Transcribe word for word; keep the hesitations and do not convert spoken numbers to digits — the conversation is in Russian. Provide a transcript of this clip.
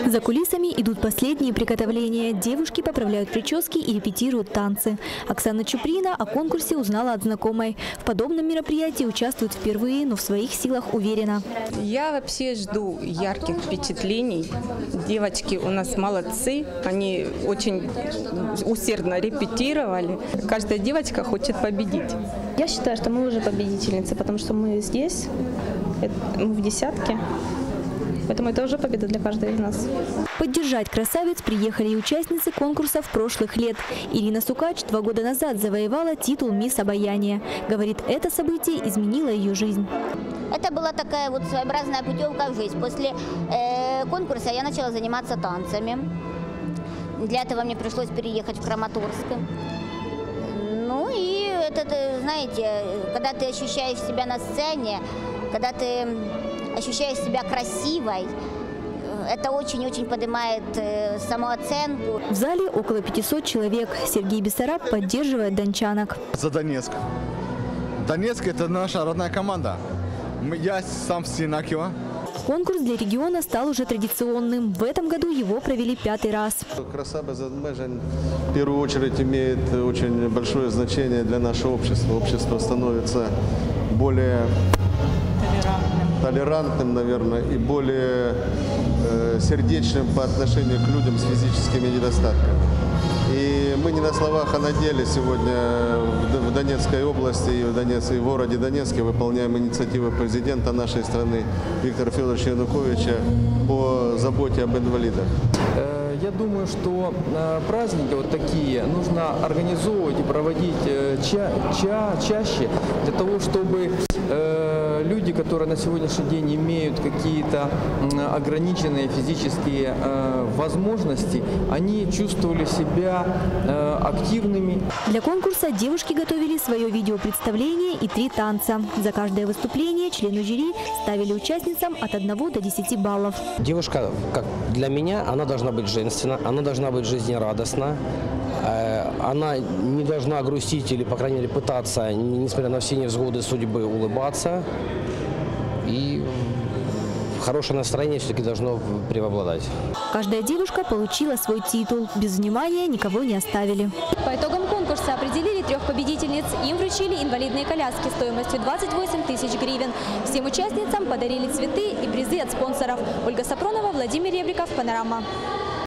За кулисами идут последние приготовления. Девушки поправляют прически и репетируют танцы. Оксана Чуприна о конкурсе узнала от знакомой. В подобном мероприятии участвует впервые, но в своих силах уверена. Я вообще жду ярких впечатлений. Девочки у нас молодцы. Они очень усердно репетировали. Каждая девочка хочет победить. Я считаю, что мы уже победительницы, потому что мы здесь, мы в десятке. Поэтому это уже победа для каждой из нас. Поддержать красавиц приехали и участницы конкурсов прошлых лет. Ирина Сукач два года назад завоевала титул «Мисс Обаяние». Говорит, это событие изменило ее жизнь. Это была такая вот своеобразная путевка в жизнь. После э, конкурса я начала заниматься танцами. Для этого мне пришлось переехать в Краматорск. Ну и это, знаете, когда ты ощущаешь себя на сцене, когда ты ощущаешь себя красивой, это очень-очень поднимает самооценку. В зале около пятисот человек. Сергей Бессараб поддерживает дончанок. За Донецк. Донецк – это наша родная команда. Я сам с Синакиева. Конкурс для региона стал уже традиционным. В этом году его провели пятый раз. Краса без обмежень в первую очередь имеет очень большое значение для нашего общества. Общество становится более толерантным, наверное, и более э, сердечным по отношению к людям с физическими недостатками. И мы не на словах, а на деле сегодня в Донецкой области и в, Донец, и в городе Донецке выполняем инициативы президента нашей страны Виктора Федоровича Януковича по заботе об инвалидах. Я думаю, что праздники вот такие нужно организовывать и проводить ча ча чаще для того, чтобы э, люди, которые на сегодняшний день имеют какие-то ограниченные физические э, возможности, они чувствовали себя э, активными. Для конкурса девушки готовили свое видеопредставление и три танца. За каждое выступление члены жюри ставили участницам от одного до десяти баллов. Девушка, как для меня, она должна быть женственна, она должна быть жизнерадостна, она не должна грустить или, по крайней мере, пытаться, несмотря на все невзгоды судьбы, улыбаться. И хорошее настроение все-таки должно преобладать. Каждая девушка получила свой титул. Без внимания никого не оставили. По итогам конкурса определили трех победительниц. Им вручили инвалидные коляски стоимостью двадцать восемь тысяч гривен. Всем участницам подарили цветы и призы от спонсоров. Ольга Сапронова, Владимир Ребриков, Панорама.